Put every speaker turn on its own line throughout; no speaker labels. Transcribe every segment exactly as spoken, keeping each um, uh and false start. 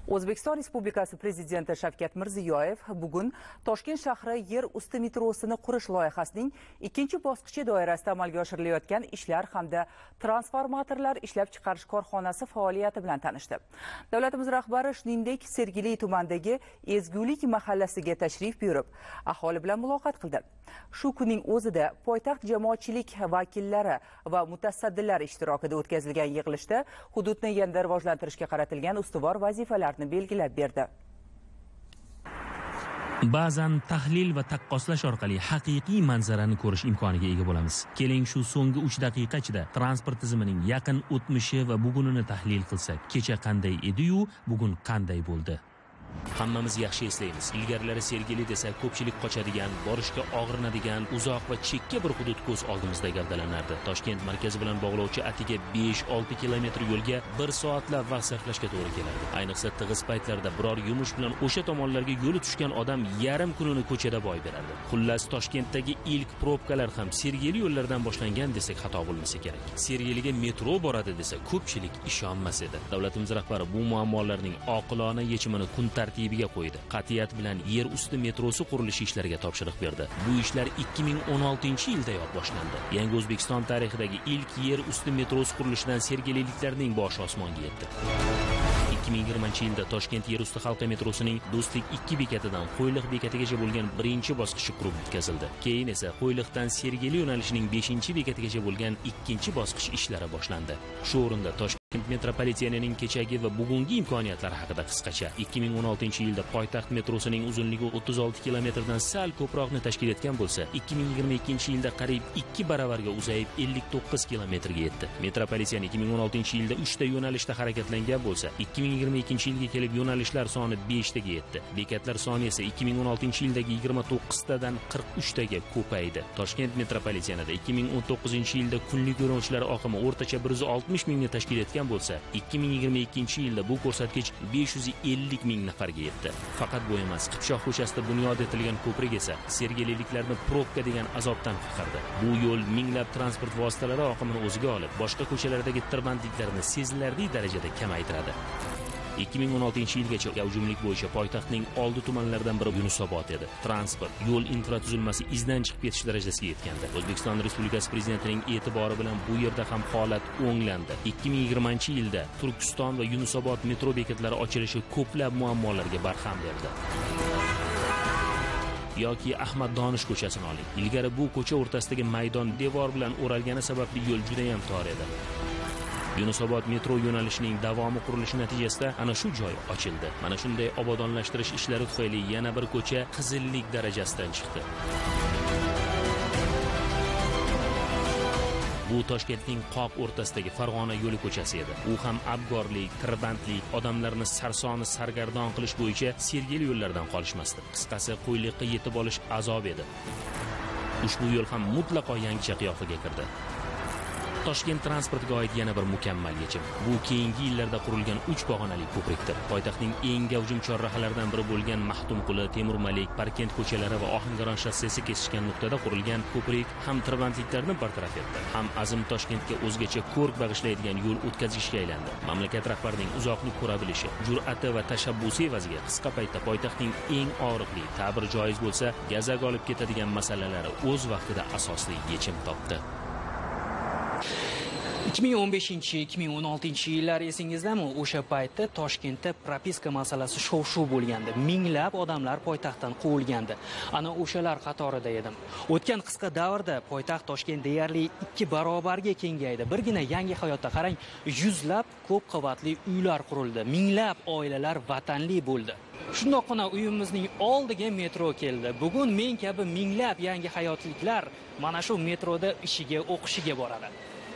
O'zbekiston Respublikasi Prezidenti Shavkat Mirziyoyev bugun Toshkent shahri yer usti metrosini qurish loyihasining ikkinchi bosqichi doirasida amalga oshirilayotgan ishlar hamda transformatorlar ishlab chiqarish korxonasi faoliyati bilan tanishdi. Davlatimiz rahbari shuningdek Sergeli tumanidagi Ezgulik mahallasiga tashrif buyurib, aholi bilan muloqot qildi. Shu kunning o'zida poytaxt jamoatchilik vakillari va mutasaddilar ishtirokida o'tkazilgan yig'ilishda hududni yanada rivojlantirishga qaratilgan ustuvor vazifalarni belgilab berdi.
Ba'zan tahlil va taqqoslash orqali haqiqiy manzarani ko'rish imkoniga ega bo'lamiz. Keling shu so'nggi uch daqiqa ichida transport tizimining yaqin o'tmishi va bugunini tahlil qilsak, kecha qanday edi-yu, bugun qanday bo'ldi? Hammamiz yaxshi eslaymiz. Ilgarilari Sergeli desa ko'pchilik qochadigan, borishga og'rinadigan, uzoq va chekka bir hudud ko'z oldimizda gavdalanardi. Toshkent markazi bilan bog'lovchi atiga besh olti kilometr yo'lga bir soatlab vaqt sarflashga to'g'ri kelardi. Ayniqsa tig'iz paytlarda biror yumush bilan o'sha tomonlarga yo'li tushgan odam yarim kunini ko'chada boy berardi. Xullas, Toshkentdagi ilk probkalar ham Sergeli yo'llaridan boshlangan desak xato bo'lmasa kerak. Sergeliga metro boradi desa ko'pchilik ishonmas edi. Davlatimiz rahbari bu muammolarning oqilona yechimini kun tartibiga qo'ydi. Qat'iyat bilan yer usti metrosi qurilishi ishlariga topshiriq berdi. Bu ishlar ikki ming o'n oltinchi yildayoq boshlandi. Yangi O'zbekiston tarixidagi ilk yer usti metrosi qurilishidan sergeliliklarning boshi osmonga yetdi. ikki ming yigirmanchi yilda Toshkent yer usti halqa metrosining Do'stlik ikki bekatidan Qo'yliq bekatigacha bo'lgan birinchi bosqichi qurib bitkazildi. Keyin esa Qo'yliqdan Sergeli yo'nalishining beshinchi bekatigacha bo'lgan ikkinchi bosqich ishlari boshlandi. Shu o'rinda Toshkent metropolitenining kechagi va bugungi imkoniyatlari haqida qisqacha. ikki ming o'n oltinchi yilda poytaxt metrosining uzunligi o'ttiz olti kilometrdan sal ko'proqni tashkil etgan bo'lsa, ikki ming yigirma ikkinchi yilda qariyb ikki baravarga uzayib ellik to'qqiz kilometrga yetdi. Metropoliten ikki ming o'n oltinchi yilda uchta yo'nalishda harakatlangan bo'lsa, ikki ming yigirma ikkinchi yilga kelib yo'nalishlar soni beshtaga yetdi. Bekatlar soni esa ikki ming o'n oltinchi yildagi yigirma to'qqiztadan qirq uchtaga ko'paydi. Toshkent metropolitenida ikki ming o'n to'qqizinchi yilda kunlik yo'lovchilar oqimi o'rtacha bir yuz oltmish mingni tashkil etgan bo'lsa, ikki ming yigirma ikkinchi yilda bu ko'rsatkich besh yuz ellik ming nafarga yetdi. Faqat bu emas, Qipchoq ko'chasida bunyod etilgan ko'prik esa sergeliliklarni probka degan azobdan qutqardi. Bu yo'l minglab transport vositalari oqimini o'ziga olib, boshqa ko'chalardagi tirbandliklarni sezilarli darajada kamaytiradi. ikki ming o'n oltinchi yilgacha gavjumlik bo'yicha poytaxtning oldi tumanlaridan biri Yunusobod edi. Transport, yo'l infratuzilmasi izdan chiqib ketish darajasiga yetgandi. O'zbekiston Respublikasi Prezidentining e'tibori bilan bu yerda ham holat o'nglandi. ikki ming yigirmanchi yilda Turkiston va Yunusobod metro bekatlari ochilishi ko'plab muammolarga barham berdi. Yoki Ahmad Donish ko'chasini oling. Ilgari bu ko'cha o'rtasidagi maydon devor bilan o'ralgani sababli yo'l juda ham tor edi. Yunusobod metro yo'nalishining davomi qurilishi natijasida ana shu joy ochildi. Mana shunday obodonlashtirish ishlari tufayli yana bir ko'cha qizillik darajasidan chiqdi. Bu Toshkentning qoq o'rtasidagi Farg'ona yo'li ko'chasi edi. U ham abgorlik, tirbandlik, odamlarni sarsoni sargardon qilish bo'yicha Sergeli yo'llaridan qolishmasdi. Qisqasi, Qo'yliqqa yetib olish azob edi. Ushbu yo'l ham mutlaqo yangicha qiyofaga kirdi. Toshkent transportiga oid yana bir mukammal yechim. Bu keyingi yillarda qurilgan uch pog'onali ko'prikdir. Poytaxtning eng gavjum chorrahalaridan biri bo'lgan Maxtumquli, Temurmalik, Parkent ko'chalari va Ohangaron shossesi kesishgan nuqtada qurilgan ko'prik ham tirbandliklarni bartaraf etdi, ham Azim Toshkentga o'zgacha ko'rk bag'ishlaydigan yo'l o'tkazishga aylandi. Mamlakat rahbarining uzoqni ko'ra bilishi, jur'ati va tashabbusi evaziga qisqa paytda poytaxtning eng og'riqli, ta'bir joiz bo'lsa, gazak olib ketadigan masalalari o'z vaqtida asosli yechim topdi.
ikki ming o'n beshinchi ikki ming o'n oltinchi yillar esingizdami? O'sha paytda Toshkentda propiska masalasi shov-shuv bo'lgandi. Minglab odamlar poytaxtdan quvilgandi. Ana o'shalar qatorida edim. O'tgan qisqa davrda poytaxt Toshkent deyarli ikki barobarga kengaydi. Birgina Yangi hayotda qarang, yuzlab ko'p qavatli uylar qurildi. Minglab oilalar vatanli bo'ldi. Shundoqqina uyimizning oldiga metro keldi. Bugun men kabi minglab yangi hayotliklar mana shu metroda ishiga, o'qishiga boradi.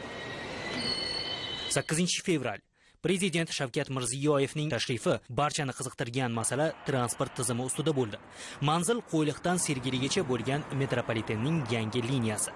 sakkizinchi fevral. Prezident Shavkat Mirziyoyevning tashrifi barchani qiziqtirgan masala transport tizimi ustida bo'ldi. Manzil Qo'yliqdan Sergeligacha bo'lgan metropolitenning yangi liniyasi.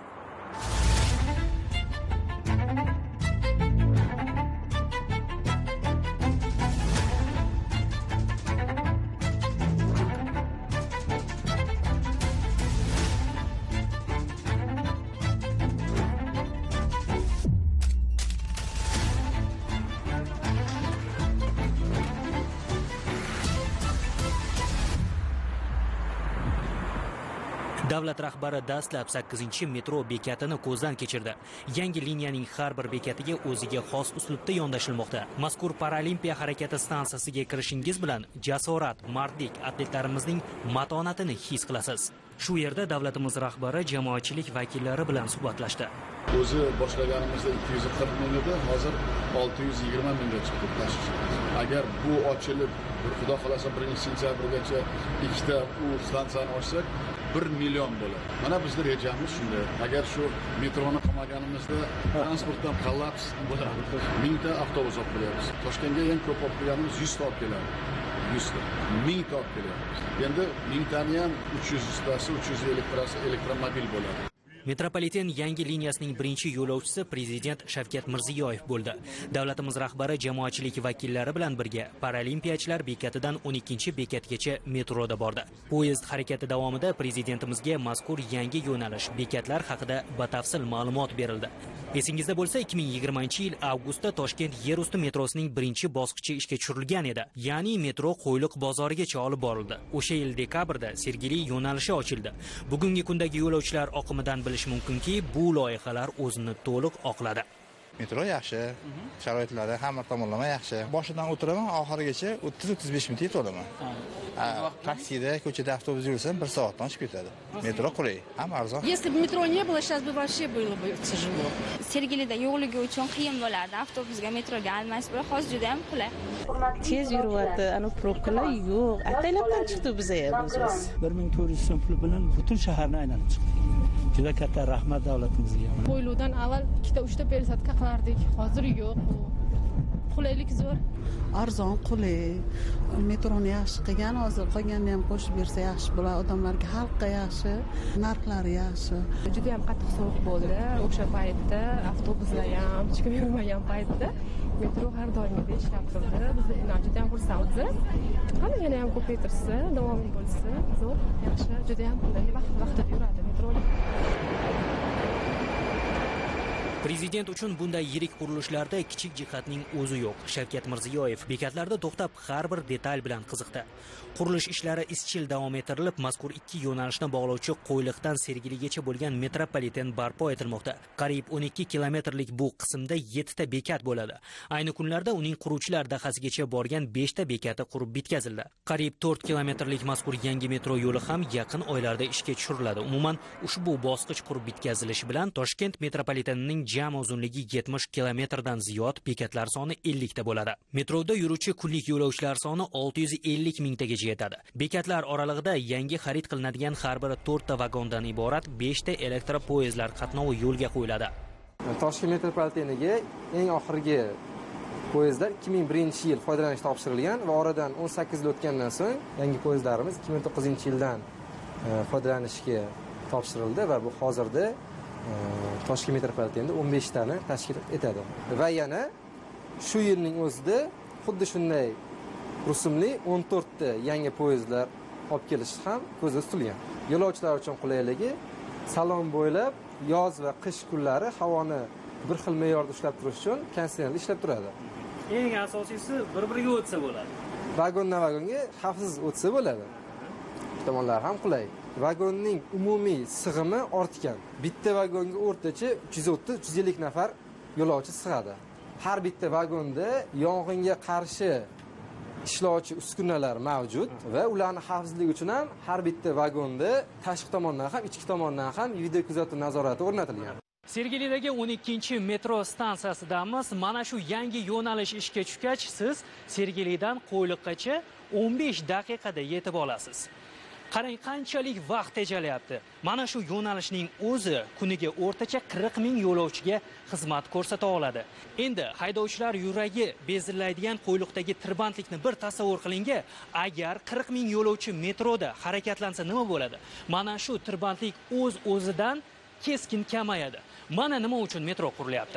Davlat rahbari dastlab sakkizinchi metro bekatini ko'zdan kechirdi. Yangi liniyaning har bir bekatiga o'ziga xos uslubda yondashilmoqda. Mazkur Paralimpiya harakati stansiyasiga kirishingiz bilan jasorat, mardlik, atletlarimizning matonatini his qilasiz. Shu yerda davlatimiz rahbari jamoatchilik vakillari bilan suhbatlashdi.
O'zi boshlaganimizda ikki yuz qirq ming edi, hozir olti yuz yigirma mingga chiqdi tashish. Agar bu ochilib, xudo xolasa birinchi sentyabrgacha ikkita u stansiyani ochsak, bir million bo'ladi. Mana bizning rejamiz shunday. Agar shu metroni qilmaganimizda transportdan kollaps bo'ladi. mingta avtobus olib kelyapmiz. Toshkentga eng ko'p olib kelganimiz yuz ta olib keladi. yuz ta, ming ta olib kelyapmiz. Endi mingtani ham uch yuz tasi, uch yuz ellik tasi elektromobil bo'ladi.
Metropoliten yangi liniyasining birinchi yo'lovchisi prezident Shavkat Mirziyoyev bo'ldi. Davlatimiz rahbari jamoatchilik vakillari bilan birga paralimpiyachilar bekatidan o'n ikkinchi bekatgacha metroda bordi. Poyezd harakati davomida prezidentimizga mazkur yangi yo'nalish, bekatlar haqida batafsil ma'lumot berildi. Esingizda bo'lsa, ikki ming yigirmanchi yil avgustda Toshkent yer usti metrosining birinchi bosqichi ishga tushirilgan edi. Ya'ni metro Qo'yliq bozorigacha olib borildi. O'sha yil dekabrda Sergeli yo'nalishi ochildi. Bugungi kundagi yo'lovchilar oqimidan bilish mumkinki, bu loyihalar o'zini to'liq oqladi.
Metro yaxshi, sharoitlari hamma tomonlama yaxshi. Boshidan o'tiraman, oxirigacha o'ttiz o'ttiz besh minutga yetolaman. Taksida, ko'chada avtobus yursam bir soatdan chiqib ketadi. Metro qulay, ham arzon.
Если бы метро не было, сейчас бы вообще было бы тяжело. Sergelida yo'qligi uchun qiyin bo'lardi. Avtobusga, metroga almashib, biroq hozir juda ham qulay.
Tez yuryapti, ana probkalar yo'q. Ataylabdan chiqdi bizga o'zimiz.
bir ming to'rt yuz so'm pul bilan butun shaharni aylanib chiqdik. Juda katta rahmat davlatimizga.
Qo'yiluvdan avval ikkita uchta persatka qilardik. Hozir yo'q. Qulaylik zo'r.
Arzon, qulay. Metroni yaxshi qilgan, hozir qolganini ham qo'shib bersa yaxshi bo'ladi. Odamlarga xalqqa yaxshi, narxlari yaxshi.
Juda ham qattiq sovuq bo'ldi. O'sha paytda avtobuslar ham, hech kim yurmagan paytda metro har doimgidek ishlab turdi. Biz bundan juda ham xursandmiz. Qani yana ham ko'paytirsa, davomiy bo'lsa, zo'r, yaxshi, juda ham qulay vaqt-vaqtida yuradi metro.
Prezident uchun bunday yirik qurilishlarda kichik jihatning o'zi yo'q. Shavkat Mirziyoyev bekatlarda to'xtab har bir detal bilan qiziqdi. Qurilish ishlari izchil davom ettirilib, mazkur ikki yo'nalishni bog'lovchi Qo'yliqdan Sergeligacha bo'lgan metropoliten barpo etilmoqda. Qariyb o'n ikki kilometrlik bu qismda yettita bekat bo'ladi. Ayni kunlarda uning quruvchilar dahasigacha borgan beshta bekati qurib bitkazildi. Qariyb to'rt kilometrlik mazkur yangi metro yo'li ham yaqin oylarda ishga tushiriladi. Umuman ushbu bosqich qurib bitkazilishi bilan Toshkent metropolitenining jami uzunligi yetmish kilometrdan ziyod, bekatlar soni ellik ta bo'ladi. Metroda yuruvchi kunlik yo'lovchilar soni olti yuz ellik mingtaga yetadi. Bekatlar oralig'ida yangi xarid qilinadigan har biri to'rtta vagondan iborat beshta elektropoyezdlar qatnovi yo'lga qo'yiladi.
Toshkent metropoliteniga eng oxirgi poyezdlar ikki ming birinchi yil foydalanishga topshirilgan va oradan o'n sakkiz yil o'tgandan so'ng yangi poyezdlarimiz ikki ming to'qqizinchi yildan foydalanishga topshirildi va bu hozirda Toshkent metropolitenida o'n besh tani tashkil etadi. Va yana shu yilning o'zida xuddi shunday rusumli o'n to'rtta yangi poyezdlar olib kelish ham ko'zda tutilgan. Yo'lovchilar uchun qulayligi salon bo'ylab yoz va qish kunlari havoni bir xil me'yorda ushlab turish uchun konditsionerlar ishlab turadi.
Eng asosiysi bir-biriga o'tsa bo'ladi.
Vagondan vagonga xavfsiz o'tsa bo'ladi. Tomonlar ham qulay. Vagonning umumiy sig'imi ortgan. Bitta vagonga o'rtacha uch yuz o'ttiz uch yuz ellik nafar yo'lovchi sig'adi. Har bitta vagonda yong'inga qarshi ishlovchi uskunalar mavjud va ularning xavfsizligi uchun ham har bitta vagonda tashqi tomondan ham ichki tomondan ham video kuzatuv nazorati o'rnatilgan.
Sergelidagi o'n ikkinchi metro stansiyasidamiz. Mana shu yangi yo'nalish ishga tushgach, siz Sergelidan Qo'yliqqacha o'n besh daqiqada yetib olasiz. Qarang, qanchalik vaqt tejalyapti. Mana shu yo'nalishning o'zi kuniga o'rtacha qirq ming yo'lovchiga xizmat ko'rsata oladi. Endi haydovchilar yuragi bezillaydigan Qo'yliqdagi tirbandlikni bir tasavvur qilinga, agar qirq ming yo'lovchi metroda harakatlansa nima bo'ladi? Mana shu tirbandlik o'z-o'zidan keskin kamayadi. Mana nima uchun metro qurilyapti.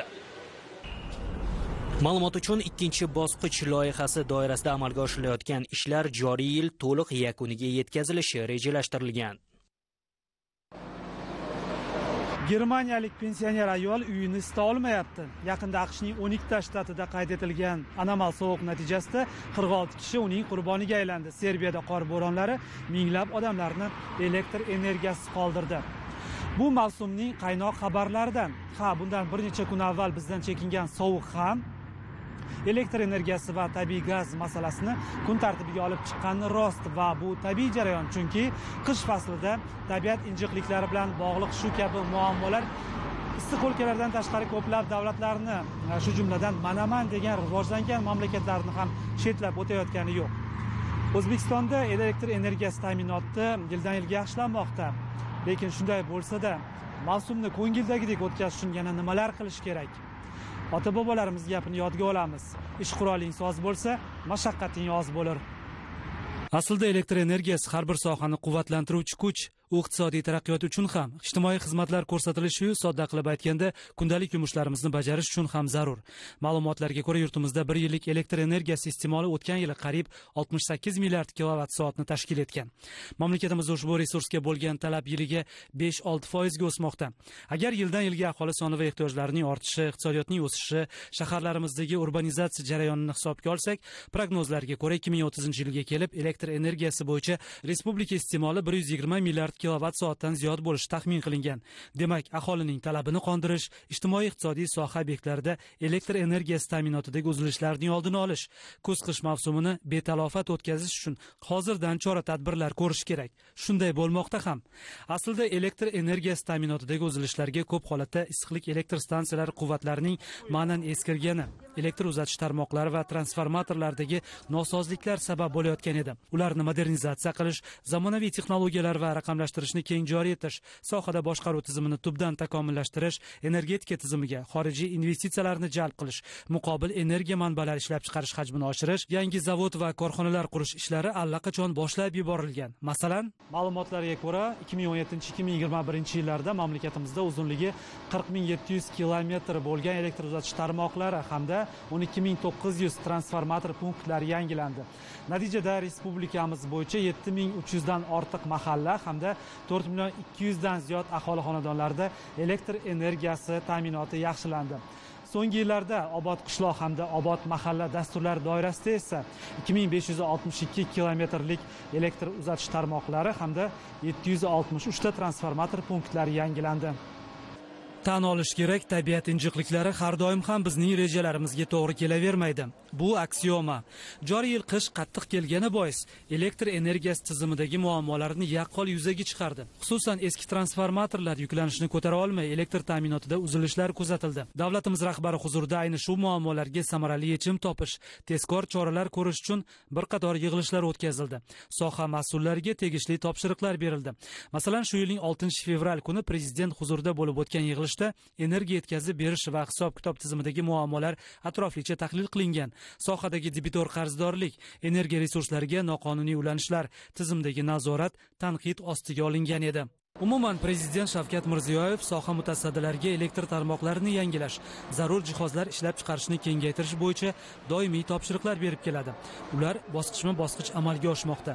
Ma'lumot uchun ikkinchi bosqich loyihasi doirasida amalga oshirilayotgan ishlar joriy yil to'liq yakuniga yetkazilishi rejalashtirilgan.
Germaniyalik pensioner ayol uyini isita olmayapti. Yaqinda AQShning o'n ikkita shtatida qayd etilgan anomal sovuq natijasida qirq olti kishi uning qurboniga aylandi. Serbiyada qor bo'ronlari minglab odamlarni elektr energiyasiz qoldirdi. Bu mavsumning qaynoq xabarlaridan. Ha, bundan bir necha kun avval bizdan chekingan sovuq ham elektr energiyasi va tabiiy gaz masalasini kun tartibiga olib chiqqani rost va bu tabiiy jarayon, chunki qish faslida tabiat injiqliklari bilan bog'liq shu kabi muammolar issiq o'lkalardan tashqari ko'plab davlatlarni, shu jumladan Manaman degan rivojlangan mamlakatlarni ham chetlab o'tayotgani yo'q. O'zbekistonda elektr energiyasi ta'minoti yildan yilga yaxshilanmoqda. Lekin shunday bo'lsa-da, mavsumni ko'ngildagidek o'tkazish uchun yana nimalar qilish kerak? Ota-bobolarimiz gapini yodga olamiz. Ish quroling soz bo'lsa, mashaqqating oz bo'lar. Aslida elektr energiyasi har bir sohani quvvatlantiruvchi kuch. U iqtisodiy taraqqiyot uchun ham, ijtimoiy xizmatlar ko'rsatilishi, sodda qilib aytganda, kundalik yumushlarimizni bajarish uchun ham zarur. Ma'lumotlarga ko'ra, yurtimizda bir yillik elektr energiyasi iste'moli o'tgan yili qariyb oltmish sakkiz milliard kilovatt soatni tashkil etgan. Mamlakatimizda ushbu resursga bo'lgan talab yiliga besh olti foizga o'smoqda. Agar yildan yilga aholi soni va ehtiyojlarining ortishi, iqtisodiyotning o'sishi, shaharlarimizdagi urbanizatsiya jarayonini hisobga olsak, prognozlarga ko'ra ikki ming o'ttizinchi yilga kelib elektr energiyasi bo'yicha respublika iste'moli bir yuz yigirma milliard kilovatt soatdan ziyod bo'lishi taxmin qilingan. Demak, aholining talabini qondirish, ijtimoiy-iqtisodiy soha obyektlarida elektr energiyasi ta'minotidagi uzilishlarning oldini olish, kuz-qish mavsumini betalofat o'tkazish uchun hozirdan chora-tadbirlar ko'rish kerak. Shunday bo'lmoqda ham. Aslida elektr energiyasi ta'minotidagi uzilishlarga ko'p holatda issiqlik elektr stansiyalari quvvatlarining ma'nan eskirgani, elektr uzatish tarmoqlari va transformatorlardagi nosozliklar sabab bo'layotgan edi. Ularni modernizatsiya qilish, zamonaviy texnologiyalar va raqamlashtirishni keng joriy etish, sohada boshqaruv tizimini tubdan takomillashtirish, energetika tizimiga xorijiy investitsiyalarni jalb qilish, muqobil energiya manbalari ishlab chiqarish hajmini oshirish, yangi zavod va korxonalar qurish ishlari allaqachon boshlab yuborilgan. Masalan, ma'lumotlarga ko'ra, ikki ming o'n yettinchi ikki ming yigirma birinchi yillarda mamlakatimizda uzunligi qirq ming yetti yuz kilometr bo'lgan elektr uzatish tarmoqlari hamda o'n ikki ming to'qqiz yuz transformator punktlari yangilandi. Natijada respublikamiz bo'yicha yetti ming uch yuz dan ortiq mahalla hamda to'rt million ikki yuz dan ziyod aholi xonadonlarida elektr energiyasi ta'minoti yaxshilandi. So'nggi yillarda Obod qishloq hamda Obod mahalla dasturlari doirasida esa ikki ming besh yuz oltmish ikki kilometrlik elektr uzatish tarmoqlari hamda yetti yuz oltmish uch ta transformator punktlari yangilandi. Tan olish kerak, tabiat injiqliklari har doim ham bizning rejalarimizga to'g'ri kelavermaydi. Bu aksioma. Joriy yil qish qattiq kelgani bois elektr energiyasi tizimidagi muammolarni yaqqol yuzaga chiqardi. Xususan, eski transformatorlar yuklanishni ko'tara olmay, elektr ta'minotida uzilishlar kuzatildi. Davlatimiz rahbari huzurida ayni shu muammolarga samarali yechim topish, tezkor choralar ko'rish uchun bir qator yig'ilishlar o'tkazildi. Soha mas'ullariga tegishli topshiriqlar berildi. Masalan, shu yilning oltinchi fevral kuni prezident huzurida bo'lib o'tgan yig'ilishda energiya yetkazib berish va hisob-kitob tizimidagi muammolar atroflicha tahlil qilingan. Sohadagi debitor qarzdorlik, energiya resurslariga noqonuniy ulanishlar, tizimdagi nazorat tanqid ostiga olingan edi. Umuman, prezident Shavkat Mirziyoyev soha mutasaddilariga elektr tarmoqlarini yangilash, zarur jihozlar ishlab chiqarishni kengaytirish bo'yicha doimiy topshiriqlar berib keladi. Ular bosqichma-bosqich amalga oshmoqda.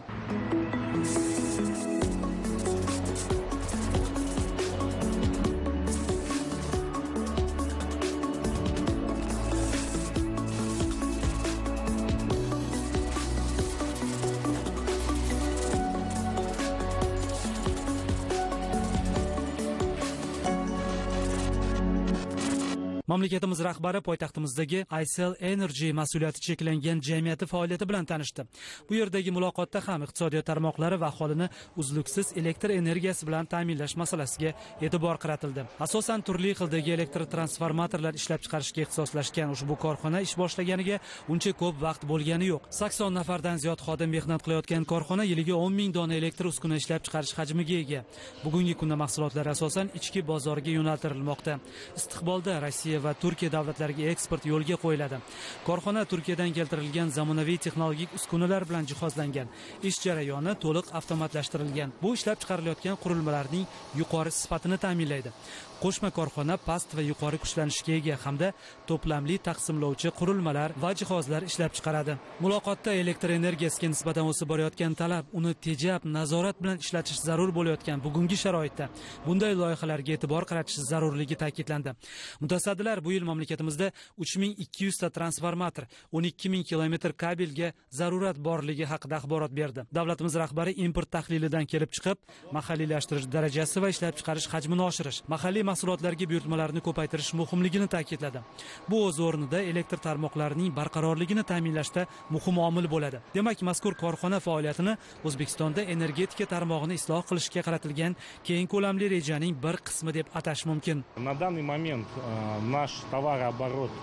Mamlakatimiz rahbari poytaxtimizdagi Aysel Energy mas'uliyati cheklangan jamiyati faoliyati bilan tanishdi. Bu yerdagi muloqotda ham iqtisodiyot tarmoqlari va aholini uzluksiz elektr energiyasi bilan ta'minlash masalasiga e'tibor qaratildi. Asosan turli xildagi elektr transformatorlar ishlab chiqarishga ixtisoslashgan ushbu korxona ish boshlaganiga uncha ko'p vaqt bo'lgani yo'q. sakson nafardan ziyod xodim mehnat qilayotgan korxona yiliga o'n ming dona elektr uskuna ishlab chiqarish hajmiga ega. Bugungi kunda mahsulotlar asosan ichki bozorga yo'naltirilmoqda. Istiqbolda Rossiya va Turkiya davlatlariga eksport yo'lga qo'yiladi. Korxona Turkiyadan keltirilgan zamonaviy texnologik uskunalar bilan jihozlangan. Ish jarayoni to'liq avtomatlashtirilgan. Bu ishlab chiqarilayotgan qurilmalarning yuqori sifatini ta'minlaydi. Qo'shma korxona past va yuqori kuchlanishga ega hamda to'plamli taqsimlovchi qurilmalar va jihozlar ishlab chiqaradi. Muloqotda elektr energiyasiga nisbatan o'sib borayotgan talab, uni tejab, nazorat bilan ishlatish zarur bo'layotgan bugungi sharoitda bunday loyihalarga e'tibor qaratish zarurligi ta'kidlandi. Mutasaddilar bu yil mamlakatimizda uch ming ikki yuz ta transformator, o'n ikki ming kilometr kabelga zarurat borligi haqida axborot berdi. Davlatimiz rahbari import tahlilidan kelib chiqib, mahalliylashtirish darajasi va ishlab chiqarish hajmini oshirish, mahalliy mahsulotlarga buyurtmalarni ko'paytirish muhimligini ta'kidladi. Bu o'z o'rnida elektr tarmoqlarining barqarorligini ta'minlashda muhim omil bo'ladi. Demak, mazkur korxona faoliyatini O'zbekistonda energetika tarmog'ini isloh qilishga qaratilgan keng ko'lamli rejaning bir qismi deb atash mumkin.
На данный момент наш товарооборот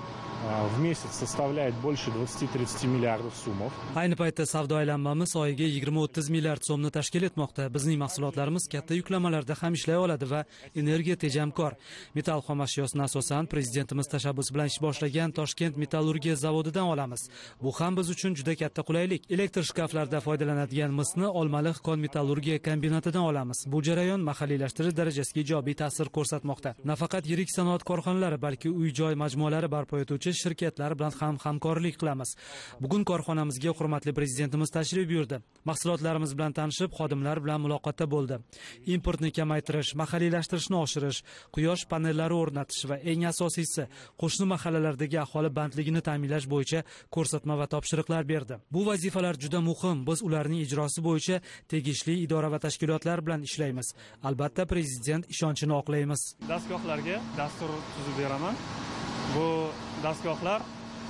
в месяц составляет больше двадцати-тридцати миллиардов сумов.
Ayni paytda savdo aylanmamiz oyiga yigirma o'ttiz milliard so'mni tashkil etmoqda. Bizning mahsulotlarimiz katta yuklamalarda ham ishlay oladi va energiya tejamkor. Metall xomashyosini asosan prezidentimiz tashabbusi bilan ish boshlagan Toshkent metallurgiya zavodidan olamiz. Bu ham biz uchun juda katta qulaylik. Elektr shkaflarda foydalanadigan misni Olmaliq kon metallurgiya kombinatidan olamiz. Bu jarayon mahalliylashtirish darajasiga ijobiy ta'sir ko'rsatmoqda. Nafaqat yirik sanoat korxonalari, balki uy-joy majmualari barpo etuvchi shirkatlar bilan ham hamkorlik qilamiz. Bugun korxonamizga hurmatli prezidentimiz tashrif buyurdi. Mahsulotlarimiz bilan tanishib, xodimlar bilan muloqotda bo'ldi. Importni kamaytirish, mahalliylashtirishni oshirish, quyosh panellari o'rnatish va eng asosiysi, qo'shni mahallalardagi aholi bandligini ta'minlash bo'yicha ko'rsatma va topshiriqlar berdi. Bu vazifalar juda muhim. Biz ularning ijrosi bo'yicha tegishli idora va tashkilotlar bilan ishlaymiz. Albatta, prezident ishonchini oqlaymiz.
Dastgohlarga dastur tuzib beraman. Bu dastgohlar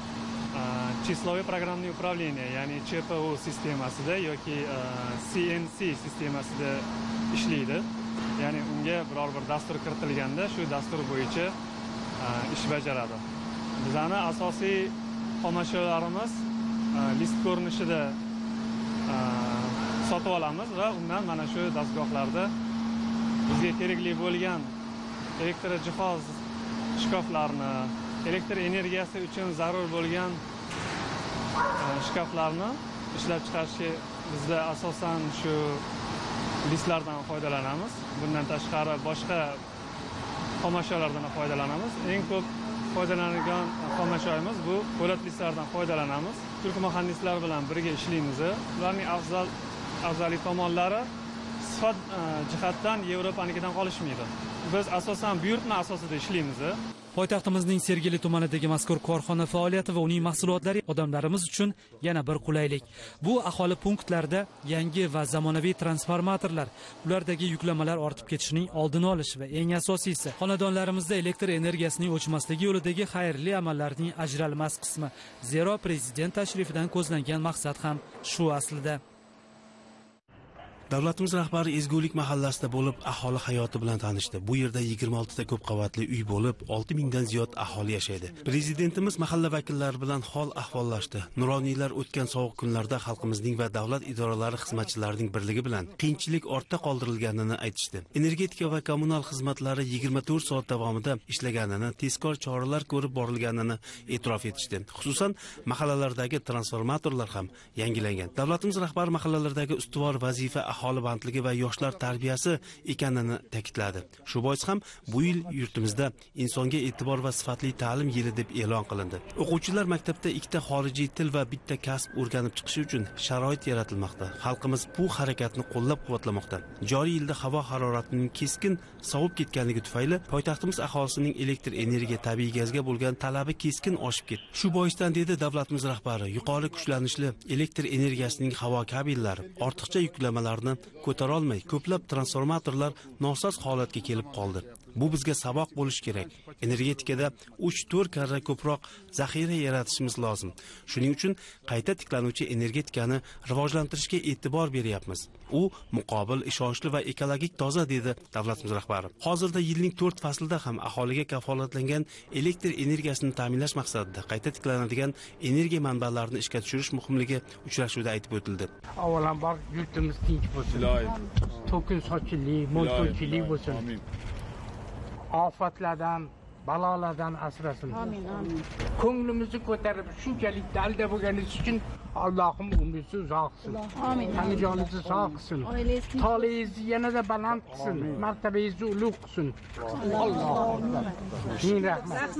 числовое программное управление, ya'ni C P U sistemasida yoki C N C sistemasida ishlaydi. Ya'ni unga biror bir dastur kiritilganda shu dastur bo'yicha ish bajaradi. Bizning asosiy xomashyolarimiz list ko'rinishida sotib olamiz va undan mana shu dastgohlarda bizga kerakli bo'lgan elektr jihoz shkaflarni, elektr energiyasi uchun zarur bo'lgan shkaflarni ishlab chiqarishga bizda asosan shu listlardan foydalanamiz. Bundan tashqari boshqa xomashyolardan foydalanamiz. Eng ko'p foydalanadigan xomashyoyimiz bu po'lat listlardan foydalanamiz. Turk muhandislar bilan birga ishlaymiz. Ularning afzal afzaliy tomonlari sifat jihatdan Yevropanikidan qolishmaydi. Biz asosan buyurtma asosida ishlaymiz.
Poytaxtimizning Sergeli tumanidagi mazkur korxona faoliyati va uning mahsulotlari odamlarimiz uchun yana bir qulaylik. Bu aholi punktlarida yangi va zamonaviy transformatorlar, ulardagi yuklamalar ortib ketishining oldini olish va eng asosiysi, xonadonlarimizda elektr energiyasining o'chmasligi yo'lidagi xayrli amallarning ajralmas qismi. Zero prezident tashrifidan ko'zlangan maqsad ham shu aslida.
Davlatimiz rahbari ezgulik mahallasida bo'lib, aholi hayoti bilan tanishdi. Bu yerda yigirma olti ta ko'p qavatli uy bo'lib, olti mingdan ziyod aholi yashaydi. Prezidentimiz mahalla vakillari bilan hol ahvollashdi. Nuroniylar o'tgan sovuq kunlarda xalqimizning va davlat idoralari xizmatchilarining birligi bilan qiyinchilik ortda qoldirilganini aytishdi. Energetika va kommunal xizmatlari yigirma to'rt soat davomida ishlaganini, tezkor choralar ko'rib borilganini e'tirof etishdi. Xususan, mahallalardagi transformatorlar ham yangilangan. Davlatimiz rahbari mahallalardagi ustuvor vazifa aholi bandligi va yoshlar tarbiyasi ekanini ta'kidladi. Shu bois ham bu yil yurtimizda insonga e'tibor va sifatli ta'lim yili deb e'lon qilindi. O'quvchilar maktabda ikkita xorijiy til va bitta kasb o'rganib chiqishi uchun sharoit yaratilmoqda. Xalqimiz bu harakatni qo'llab-quvvatlamoqda. Joriy yilda havo haroratining keskin sovib ketganligi tufayli poytaxtimiz aholisining elektr energiya, tabiiy gazga bo'lgan talabi keskin oshib ketdi. Shu boisdan dedi davlatimiz rahbari, yuqori kuchlanishli elektr energiyasining havo kabellari ortiqcha yuklamalarni ko'tara olmay, ko'plab transformatorlar nosoz holatga kelib qoldi. Bu bizga saboq bo'lish kerak. Energetikada uch to'rt karra ko'proq zaxira yaratishimiz lozim. Shuning uchun qayta tiklanuvchi energetikani rivojlantirishga e'tibor beryapmiz. U muqobil, ishonchli va ekologik toza dedi davlatimiz rahbari. Hozirda yilning to'rt faslida ham aholiga kafolatlangan elektr energiyasini ta'minlash maqsadida qayta tiklanadigan energiya manbalarini ishga tushirish muhimligi uchrashuvda aytib o'tildi.
Avvalambor yurtimiz tinch bo'lsin. To'kin sochillik, mo'l bo'lsin. Ofatlardan, balolardan asrasin.
Amin, amin.
Ko'nglimizni ko'tarib shunchalik dalda bo'lganingiz uchun Allohim umringizni uzoq qilsin.
Amin.
Tanijoningizni sog' qilsin. Tolingizni yanada baland qilsin. Martabangizni ulug' qilsin. Alloh. Ming rahmat.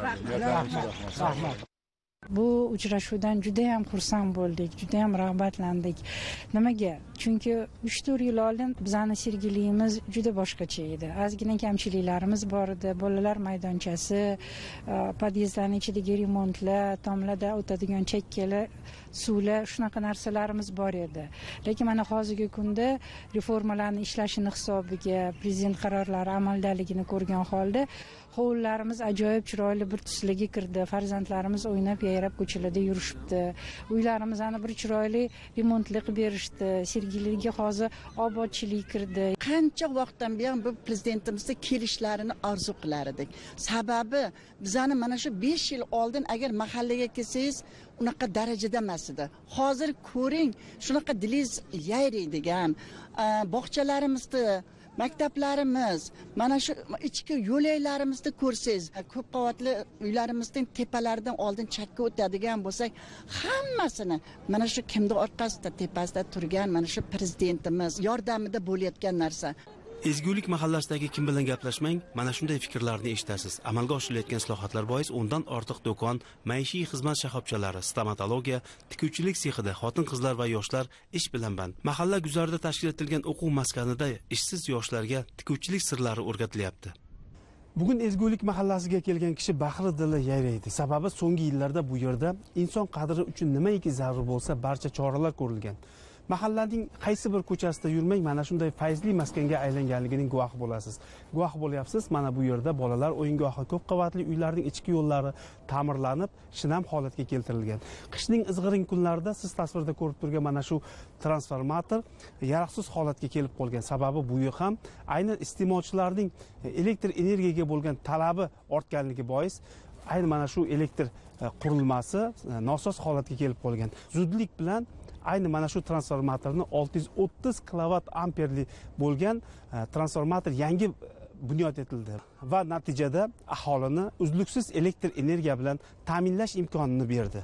Rahmat.
Rahmat.
Bu uchrashuvdan juda ham xursand bo'ldik, juda ham rag'batlandik. Nimaga? Chunki uch to'rt yil oldin bizani sergeliyimiz juda boshqacha edi. Ozgina kamchiliklarimiz bor edi. Bolalar maydonchasi, podyezdlarning ichidagi remontlar, tomlarda o'tadigan chekkalar, suvlar, shunaqa narsalarimiz bor edi. Lekin mana hozirgi kunda reformalarning ishlashini hisobiga, prezident qarorlari amaldaligini ko'rgan holda hovlilarimiz ajoyib chiroyli bir tusligi kirdi. Farzandlarimiz o'ynab yayrab ko'chalarda yurishibdi. Uylarimiz ana bir chiroyli remontli qilib berishdi. Sergeliga hozir obodchilik kirdi.
Qancha vaqtdan buyon bu prezidentimizni kelishlarini orzu qilar edik. Sababi bizani mana shu besh yil oldin agar mahallaga kelsangiz unaqa darajada emas edi. Hozir ko'ring, shunaqa dilingiz yayraydigan bog'chalarimizni, maktablarimiz, mana shu ichki yo'laklarimizni ko'rsangiz, ko'p qavatli uylarimizning tepalaridan oldin chakka o'tadigan bo'lsak, hammasini mana shu kimni orqasida, tepasida turgan mana shu prezidentimiz yordamida bo'layotgan narsa.
Ezgulik mahallasidagi kim bilan gaplashmang, mana shunday fikrlarni eshitasiz. Amalga oshirilayotgan islohotlar bois o'ndan ortiq do'kon, maishiy xizmat shoxobchalari, stomatologiya, tikuvchilik sexida xotin-qizlar va yoshlar ish bilan band. Mahalla guzarida tashkil etilgan o'quv maskanida ishsiz yoshlarga tikuvchilik sirlari o'rgatilyapti. Bugun Ezgulik mahallasiga kelgan kishi bahri dili yayraydi. Sababi so'nggi yillarda bu yerda inson qadri uchun nimaiki zarur bo'lsa, barcha choralar ko'rilgan. Mahallaning qaysi bir ko'chasida yurmang, mana shunday fayzli maskanga aylanganligining guvohi bo'lasiz. Guvoh bo'lyapsiz, mana bu yerda bolalar o'yingohi, ko'p qavatli uylarning ichki yo'llari ta'mirlanib, shinam holatga keltirilgan. Qishning izg'irin kunlarida siz tasvirda ko'rib turgan mana shu transformator yaroqsiz holatga kelib qolgan. Sababi bu ham aynan iste'molchilarning elektr energiyaga bo'lgan talabi ortganligi bois aynan mana shu elektr qurilmasi nosoz holatga kelib qolgan. Zudlik bilan ayni mana shu transformatorni olti yuz o'ttiz kilovat amperli bo'lgan transformator yangi bunyod etildi va natijada aholini uzluksiz elektr energiya bilan ta'minlash imkonini berdi.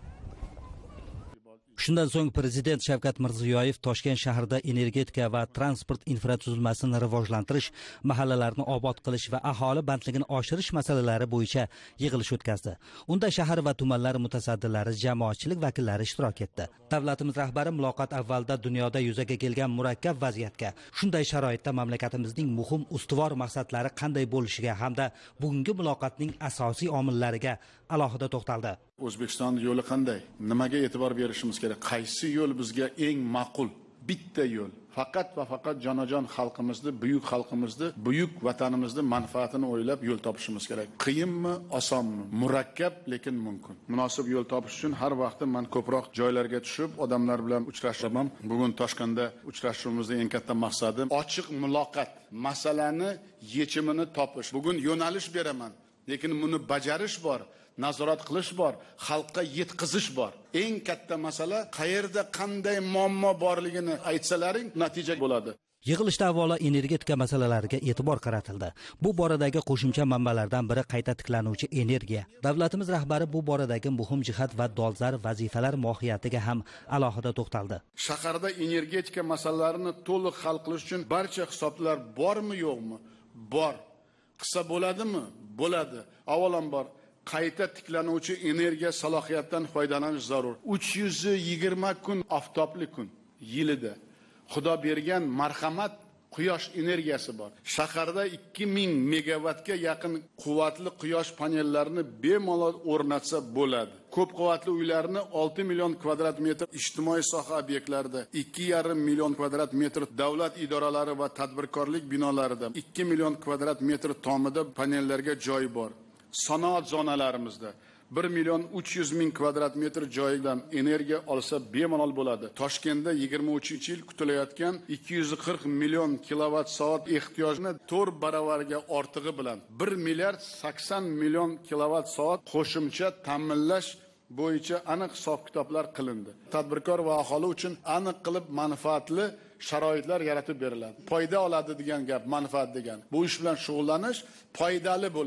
Shundan so'ng prezident Shavkat Mirziyoyev Toshkent shahrida energetika va transport infratuzilmasini rivojlantirish, mahallalarni obod qilish va aholi bandligini oshirish masalalari bo'yicha yig'ilish o'tkazdi. Unda shahar va tumanlar mutasaddilari, jamoatchilik vakillari ishtirok etdi. Davlatimiz rahbari muloqot avvalida dunyoda yuzaga kelgan murakkab vaziyatga, shunday sharoitda mamlakatimizning muhim ustuvor maqsadlari qanday bo'lishiga hamda bugungi muloqotning asosiy omillariga alohida to'xtaldi.
O'zbekiston yo'li qanday? Nimaga e'tibor berishimiz kerak? Qaysi yo'l bizga eng ma'qul? Bitta yo'l. Faqat va faqat jonajon xalqimizni, buyuk xalqimizni, buyuk vatanimizni manfaatini o'ylab yo'l topishimiz kerak. Qiyinmi, osonmi? Murakkab, lekin mumkin. Munosib yo'l topish uchun har vaqt men ko'proq joylarga tushib, odamlar bilan uchrashaman. Bugun Toshkentda uchrashuvimizning eng katta maqsadi ochiq muloqot, masalani yechimini topish. Bugun yo'nalish beraman, lekin buni bajarish bor. Nazorat qilish bor, xalqqa yetkazish bor. Eng katta masala qayerda qanday muammo borligini aytsalaring, natija bo'ladi.
Yig'ilishda avvalo energetika masalalariga e'tibor qaratildi. Bu boradagi qo'shimcha manbalardan biri qayta tiklanuvchi energiya. Davlatimiz rahbari bu boradagi muhim jihat va dolzarb vazifalar mohiyatiga ham alohida to'xtaldi.
Shaharda energetika masalalarini to'liq hal qilish uchun barcha hisoblar bormi, yo'qmi? Bor. Qilsa bo'ladimi? Bo'ladi. Avvalambor qayta tiklanuvchi energiya salohiyatidan foydalanish zarur. uch yuz yigirma kun oftobli kun yilida Xudo bergan marhamat quyosh energiyasi bor. Shaharda ikki ming megavatga yaqin quvvatli quyosh panellarini bemalol o'rnatsa bo'ladi. Ko'p qavatli uylarni olti million kvadrat metr, ijtimoiy soha obyektlarida ikki yarim million kvadrat metr, davlat idoralari va tadbirkorlik binolarida ikki million kvadrat metr tomida panellarga joy bor. Sanoat zonalarimizda bir million uch yuz ming kvadrat metr joydan energiya olsa bemalol bo'ladi. Toshkentda yigirma uchinchi yil kutilayotgan ikki yuz qirq million kilovat soat ehtiyojni to'rt baravarga ortig'i bilan bir milliard sakson million kilovat soat qo'shimcha ta'minlash bo'yicha aniq hisob-kitoblar qilindi. Tadbirkor va aholi uchun aniq qilib manfaatli sharoitlar yaratib beriladi. Foyda oladi degan gap, manfaat degan. Bu ish bilan shug'ullanish foydali bo'ladi.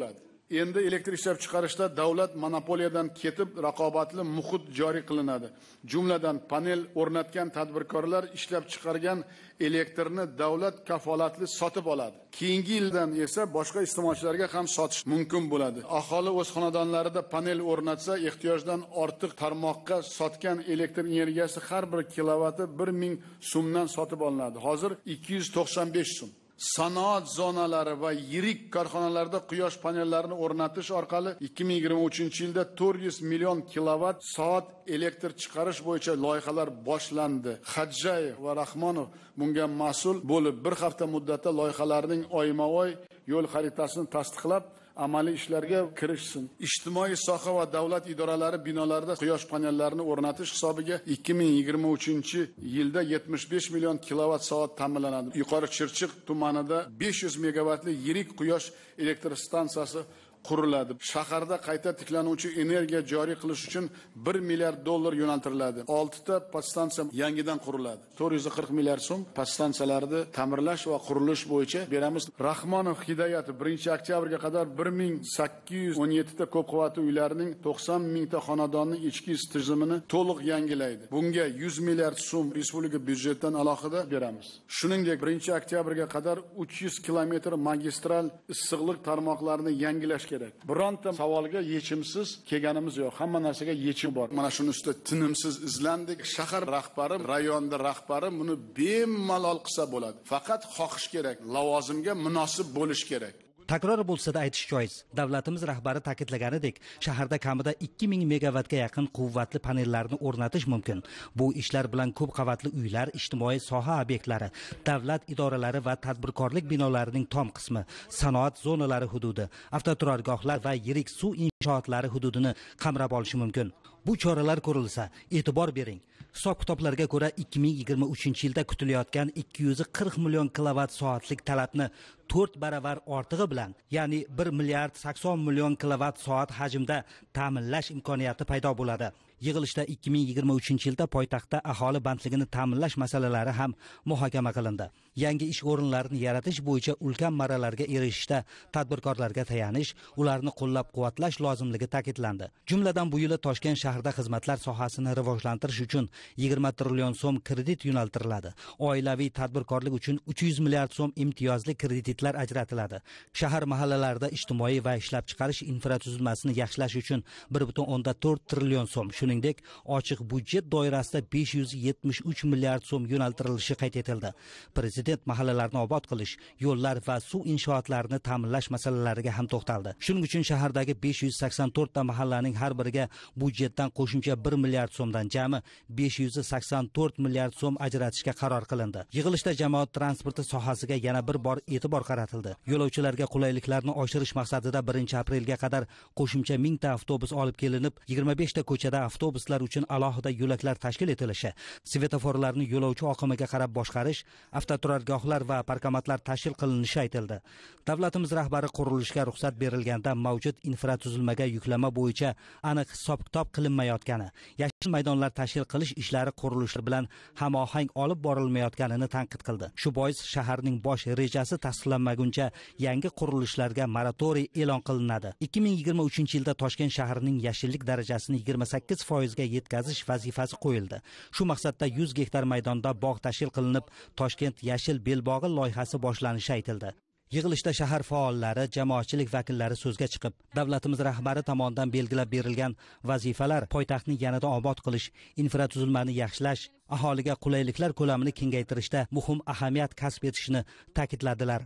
Endi elektr ishlab chiqarishda davlat monopoliyadan ketib, raqobatli muhit joriy qilinadi. Jumladan panel o'rnatgan tadbirkorlar ishlab chiqargan elektrni davlat kafolatli sotib oladi. Keyingi yildan esa boshqa iste'molchilarga ham sotish mumkin bo'ladi. Aholi o'z xonadonlarida panel o'rnatsa, ehtiyojdan ortiq tarmoqqa sotgan elektr energiyasi har bir kilovati bir ming so'mdan sotib olinadi. Hozir ikki yuz to'qson besh so'm. Sanoat zonalari va yirik korxonalarda quyosh panellarini o'rnatish orqali ikki ming yigirma uchinchi yilda to'rt yuz million kilovatt soat elektr chiqarish bo'yicha loyihalar boshlandi. Xadjayev va Rahmonov bunga mas'ul bo'lib, bir hafta muddatda loyihalarning oyma-oy yo'l xaritasini tasdiqlab, amaliy ishlarga kirishsin. Ijtimoiy soha va davlat idoralari binolarida quyosh panellarini o'rnatish hisobiga ikki ming yigirma uchinchi yilda yetmish besh million kilovatt soat ta'minlanadi. Yuqori Chirchiq tumanida besh yuz megawattli yirik quyosh elektr stansiyasi quriladi. Shaharda qayta tiklanuvchi energiya joriy qilish uchun bir milliard dollar yo'naltiriladi. olti ta podstansiya yangidan quriladi. to'rt yuz qirq milliard so'm podstansiyalarni ta'mirlash va qurilish bo'yicha beramiz. Rahmonov Hidoyat birinchi oktyabrga qadar bir ming sakkiz yuz o'n yetti ta ko'p qavatli uylarning to'qson ming ta xonadonning ichki iz tizimini to'liq yangilaydi. Bunga yuz milliard so'm respublika byudjetidan alohida beramiz. Shuningdek, birinchi oktyabrga qadar uch yuz kilometr magistral issiqlik tarmoqlarini yangilash kerak. Bironta savolga yechimsiz kelganimiz yo'q. Hamma narsaga yechim bor. Mana shuni ustida tinimsiz izlandik. Shahar rahbari, rayonda rahbari buni bemalol qilsa bo'ladi. Faqat xohish kerak, lavozimga munosib bo'lish kerak.
Takror bo'lsa-da aytish joiz. Davlatimiz rahbari ta'kidlaganidek, shaharda kamida ikki ming megawattga yaqin quvvatli panellarni o'rnatish mumkin. Bu ishlar bilan ko'p qavatli uylar, ijtimoiy soha obyektlari, davlat idoralari va tadbirkorlik binolarining tom qismi, sanoat zonalari hududi, avtoturargohlar va yirik suv inshootlari hududini qamrab olishi mumkin. Bu choralar ko'rilsa, e'tibor bering. Hisob-kitoblarga ko'ra ikki ming yigirma uchinchi yilda kutilayotgan ikki yuz qirq million kilovatt soatlik talabni to'rt baravar ortig'i bilan, ya'ni bir milliard sakson million kilovatt soat hajmda ta'minlash imkoniyati paydo bo'ladi. Yig'ilishda ikki ming yigirma uchinchi yilda poytaxtda aholi bandligini ta'minlash masalalari ham muhokama qilindi. Yangi ish o'rinlarini yaratish bo'yicha ulkan marralarga erishishda tadbirkorlarga tayanish, ularni qo'llab-quvvatlash lozimligi ta'kidlandi. Jumladan bu yil Toshkent shahrida xizmatlar sohasini rivojlantirish uchun yigirma trillion so'm kredit yo'naltiriladi. Oilaviy tadbirkorlik uchun uch yuz milliard so'm imtiyozli kreditlar ajratiladi. Shahar mahallalarida ijtimoiy va ishlab chiqarish infratuzilmasini yaxshilash uchun bir butun o'nda to'rt trillion so'm, shuningdek, ochiq byudjet doirasida besh yuz yetmish uch milliard so'm yo'naltirilishi qayd etildi. Prezident mahallalarni obod qilish, yo'llar va suv inshootlarini ta'minlash masalalariga ham to'xtaldi. Shuning uchun shahardagi besh yuz sakson to'rt ta mahallaning har biriga byudjetdan qo'shimcha bir milliard so'mdan jami besh yuz sakson to'rt milliard so'm ajratishga qaror qilindi. Yig'ilishda jamoat transporti sohasiga yana bir bor e'tibor qaratildi. Yo'lovchilarga qulayliklarni oshirish maqsadida birinchi aprelga qadar qo'shimcha ming ta avtobus olib kelinib, yigirma besh ta ko'chada avtobuslar uchun alohida yo'laklar tashkil etilishi, svetoforlarni yo'lovchi oqimiga qarab boshqarish, avtoturargohlar va parkomatlar tashkil qilinishi aytildi. Davlatimiz rahbari qurilishga ruxsat berilganda mavjud infratuzilmaga yuklama bo'yicha aniq hisob-kitob qilinmayotgani, yashil maydonlar tashkil qilish ishlari qurilishlar bilan hamohang olib borilmayotganini tanqid qildi. Shu bois shaharning bosh rejasi tasdiqlanmaguncha yangi qurilishlarga moratoriy e'lon qilinadi. ikki ming yigirma uchinchi yilda Toshkent shahrining yashillik darajasini yigirma sakkiz foiz ga yetkazish vazifasi qo'yildi. Shu maqsadda yuz gektar maydonda bog' tashkil qilinib, Toshkent yashil belbog'i loyihasi boshlanishi aytildi. Yig'ilishda shahar faollari, jamoatchilik vakillari so'zga chiqib, davlatimiz rahbari tomonidan belgilab berilgan vazifalar poytaxtni yanada obod qilish, infratuzilmani yaxshilash, aholiga qulayliklar ko'lamini kengaytirishda muhim ahamiyat kasb etishini ta'kidladilar.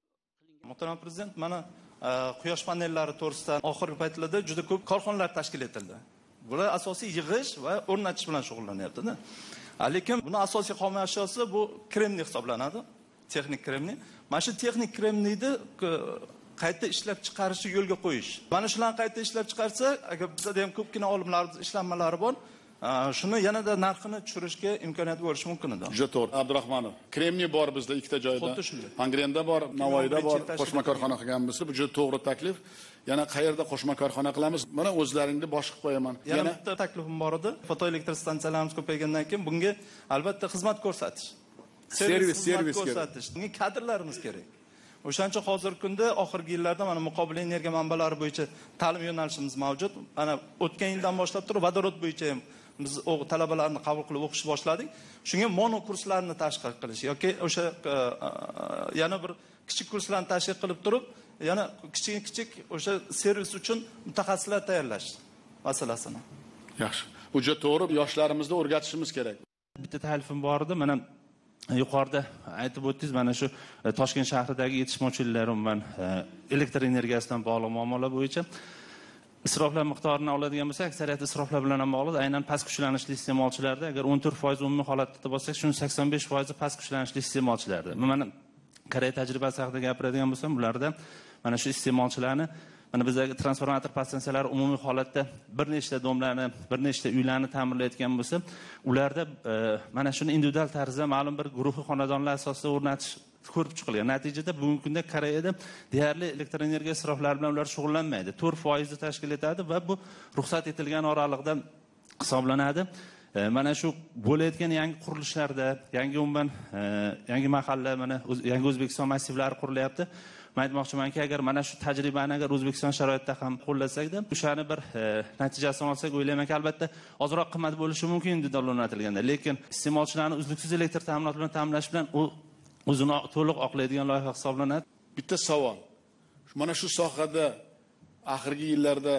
Muhtaram prezident, mana quyosh panellari to'g'risida oxirgi paytlarda juda ko'p korxonalar tashkil etildi. Bular asosiy yig'ish va o'rnatish bilan shug'ullanyapti-da. Lekin buni asosiy xom ashyosi bu kremniy hisoblanadi, texnik kremniy. Mana shu texnik kremniyni qayta ishlab chiqarishni yo'lga qo'yish. Mana shularni qayta ishlab chiqarsa, agar bizda ham ko'pgina olimlar ishlanmalari bor, shuni yanada narxini tushirishga imkoniyat bo'lishi mumkin edi.
Juda to'g'ri. Abdurahmonov, kremniy bor bizda ikkita joyda. Angrenda bor, Navoiyda bor, qo'shma korxona qilganmiz. Bu juda to'g'ri taklif. Yana qayerda qo'shma korxona qilamiz? Mana o'zlaringni bosh qilib qo'yaman.
Yana bitta taklifim bor edi. Fotoelektr stansiyalarimiz ko'paygandan keyin bunga albatta xizmat ko'rsatish.
Servis, servis
ko'rsatish. Bunga kadrlarimiz kerak. O'shancha hozirgi kunda oxirgi yillarda mana muqobil energiya manbalari bo'yicha ta'lim yo'nalishimiz mavjud. Ana o'tgan yildan boshlab turib vodorod bo'yicha ham biz talabalarni qabul qilib o'qish boshladik. Shunga mono kurslarni tashkil qilish yoki o'sha yana bir kichik kurslarni tashkil qilib turib, yana kichik-kichik o'sha servis uchun mutaxassislar tayyorlash masalasini.
Yaxshi. Bu juda to'g'ri, yoshlarimizni o'rgatishimiz kerak.
Bitta taklifim bor edi, mana yuqorida aytib o'tdingiz, mana shu Toshkent shahridagi yetishmovchiliklar umuman elektr energiyasidan bog'liq muammolar bo'yicha isroflar miqdorini oladigan bo'lsak, aksariyat isroflar bilan ham bog'liq. Aynan past kuchlanishli iste'molchilarda agar o'n to'rt foiz umumiy holatda bo'lsak, shuni sakson besh foiz past kuchlanishli iste'molchilarda. Mana Koreya tajribasi haqida gapiradigan bo'lsam, bularda mana shu iste'molchilarni mana bizdagi transformator podstansiyalari umumiy holatda bir nechta domlarni, bir nechta uylarni ta'mirlayotgan bo'lsa, ularda mana shuni individual tarzda ma'lum bir guruhi xonadonlar asosida o'rnatish ko'rib chiqilgan. Natijada bugungi kunda Koreyada deyarli elektr energiya isroflari bilan ular shug'ullanmaydi. to'rt foiz tashkil etadi va bu ruxsat etilgan oralig'da hisoblanadi. Mana shu bo'layotgan yangi qurilishlarda, yangi umuman yangi mahalla, mana yangi O'zbekiston massivlari qurilyapti. Men aytmoqchimanki, agar mana shu tajribani agar O'zbekiston sharoitida ham qo'llasakda, o'shani bir natijasini olsak, o'ylaymanki, albatta ozroq qimmat bo'lishi mumkin individual o'rnatilganda, lekin iste'molchilarni uzluksiz elektr ta'minoti bilan ta'minlash bilan u o'zini to'liq oqlaydigan loyiha hisoblanadi.
Bitta savol. Mana shu sohada oxirgi yillarda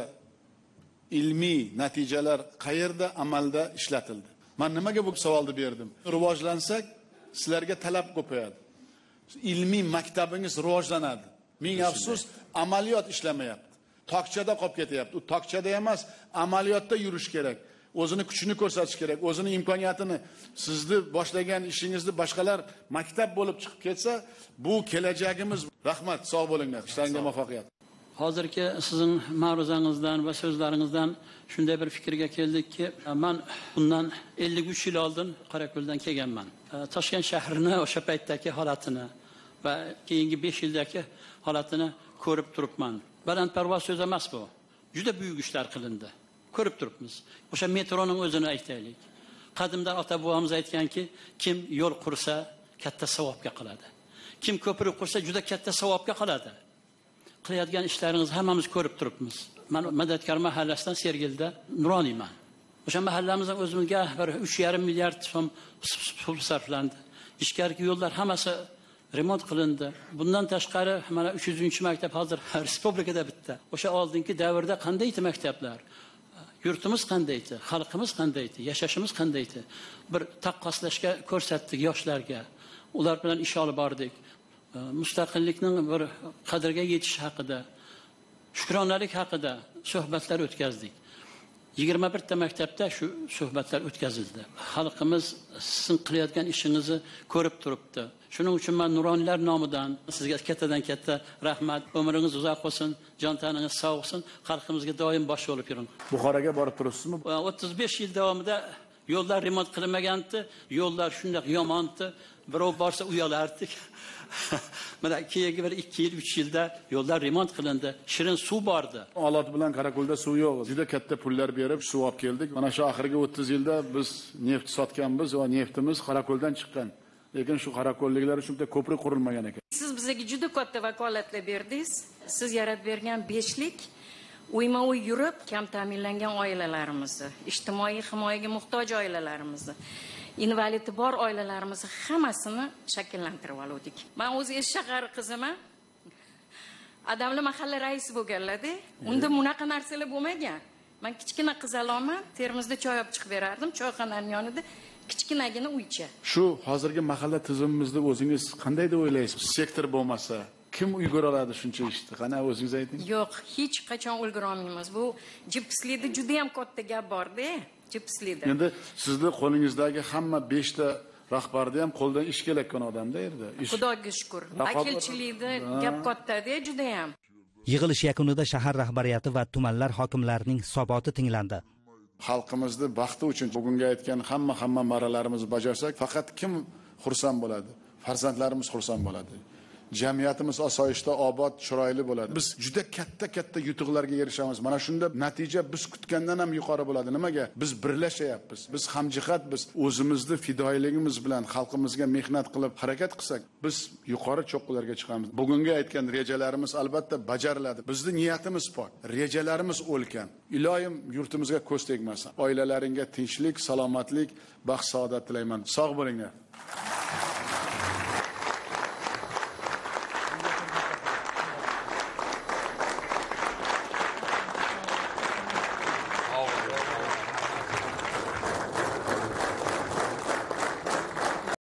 ilmiy natijalar qayerda amalda ishlatildi? Men nimaga bu savolni berdim? Rivojlansak, sizlarga talab ko'payadi. Ilmiy maktabingiz rivojlanadi. Ming afsus, amaliyot ishlamayapti. Tokchada qolib ketyapti. U tokchada emas, amaliyotda yurish kerak. O'zini kuchini ko'rsatish kerak, o'zini imkoniyatini, sizni boshlagan ishingizni boshqalar maktab bo'lib chiqib ketsa, bu kelajagimiz. Rahmat, sog' bo'linglar. Ishlaringizga muvaffaqiyat.
Hozirgi sizning ma'ruzangizdan va so'zlaringizdan shunday bir fikrga keldikki, men bundan ellik uch yil oldin Qorako'ldan kelganman. Toshkent shahrini o'sha paytdagi holatini va keyingi besh yildagi holatini ko'rib turibman. Balandparvoz so'z emas bu. Juda buyuk ishlar qilindi. Ko'rib turibmiz. O'sha metroning o'zini aytaylik. Qadimdan ota-bobomiz aytganki, kim yo'l qursa katta savobga qiladi. Kim ko'prik qursa juda katta savobga qiladi. Qilayotgan ishlaringizni hammamiz ko'rib turibmiz. Men Madadkor mahallasidan Sergelda nuroniyman. O'sha mahallamizdan o'zimizga bir uch yarim milliard so'm pul sarflandi. Ichkargi yo'llar hammasi remont qilindi. Bundan tashqari mana uch yuzunchi maktab hozir respublikada bitta. O'sha oldingi davrda qanday edi maktablar? Yurtimiz qanday edi? Xalqimiz qanday edi? Yashashimiz qanday edi? Bir taqqoslashga ko'rsatdik yoshlarga. Ular bilan ish olib bordik. Mustaqillikning bir qadriga yetish haqida, shukronalik haqida suhbatlar o'tkazdik. yigirma bir ta maktabda shu suhbatlar o'tkazildi. Xalqimiz sizning qilayotgan ishingizni ko'rib turibdi. Shuning uchun men nuroniylar nomidan sizga kattadan katta rahmat. Umringiz uzoq bo'lsin, jon taningiz sog' bo'lsin. Xalqimizga doim bosh bo'lib yuring.
Buxoroga borib turibsizmi?
o'ttiz besh yil davomida yo'llar remont qilinmagandi, yo'llar shunday yomondi. Birov borsa uyalardik. Mana keyingi bir ikki yil, uch yilda yo'llar remont qilindi. Shirin suv bordi.
Olot bilan Qorako'lda suv yo'q. Juda katta pullar berib suv olib keldik. Mana shu oxirgi o'ttiz yilda biz neft sotganmiz va neftimiz Qorako'ldan chiqqan. Lekin shu qorako'lliklar uchun ko'prik qurilmagan ekan.
Siz bizga juda katta vakolatlar berdingiz. Siz yaratib bergan beshlik uyma-uy yurib, kam ta'minlangan oilalarimizni, ijtimoiy himoyaga muhtoj oilalarimizni, invalidi bor oilalarimizni hammasini shakllantirib oldik. Men o'zi ish shahar qiziman. Adamli mahalla raisi bo'lganlarda, unda bunaqa narsalar bo'lmagan. Men kichkina qizaloqman, Termizda choy olib chiqib berardim, choyxonaning yonida kichkinagina uycha.
Shu hozirgi mahalla tizimimizda o'zingiz qanday deb o'ylaysiz? Sektor bo'lmasa, kim ulgura oladi shuncha ishni? Qana o'zingiz ayting.
Yo'q, hech qachon ulgura olmaymiz. Bu jipslikda juda ham katta gap bor-da. Jipslikda.
Endi sizning qo'lingizdagi hamma besh ta rahbarda ham qo'ldan ish kelayotgan odamda yerda.
Xudoga shukr. Vakilchilikda gap katta-da juda ham.
Yig'ilish yakunida shahar rahbariyati va tumanlar hokimlarining hisoboti tinglandi.
Xalqimizni baxti uchun bugungi aytgan hamma hamma marralarimizni bajarsak, faqat kim xursand bo'ladi? Farzandlarimiz xursand bo'ladi. jamiyatimiz osoyishta, obod, chiroyli bo'ladi. Biz juda katta-katta yutuqlarga erishamiz. Mana shunda natija biz kutgandan ham yuqori bo'ladi. Nimaga? Biz birlashyapmiz. Biz hamjihatmiz. O'zimizni fidoyiligimiz bilan xalqimizga mehnat qilib harakat qilsak, biz yuqori cho'qqilarga chiqamiz. Bugungi aytgan rejalarimiz albatta bajariladi. Bizning niyatimiz pok, rejalarimiz ulkan. Iloyim yurtimizga ko'z tegmasin. Oilalaringga tinchlik, salomatlik, baxt, saodat tilayman. Sog' bo'linglar.